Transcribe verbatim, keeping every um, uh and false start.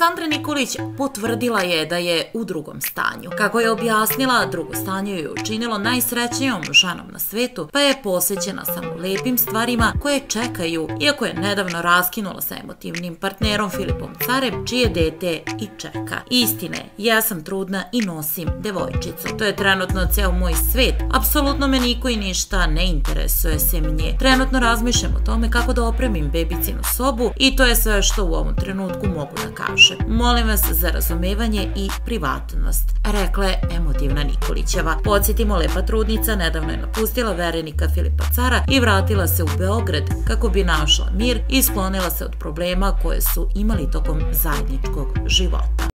Sandra Nikolić potvrdila je da je u drugom stanju. Kako je objasnila, drugo stanje ju je učinilo najsrećnijom ženom na svetu, pa je posvećena samo lepim stvarima koje čekaju, iako je nedavno raskinula sa emotivnim partnerom Filipom Carem, čije dete i čeka. Istine, ja sam trudna i nosim devojčicu. To je trenutno ceo moj svet. Apsolutno me niko i ništa ne interesuje sem nje. Trenutno razmišljam o tome kako da opremim bebicinu sobu i to je sve što u ovom trenutku mogu da kažem. Molim vas za razumevanje i privatnost, rekla je emotivna Nikolićeva. Podsjetimo, lepa trudnica nedavno je napustila verenika Filipa Cara i vratila se u Beograd kako bi našla mir i sklonila se od problema koje su imali tokom zajedničkog života.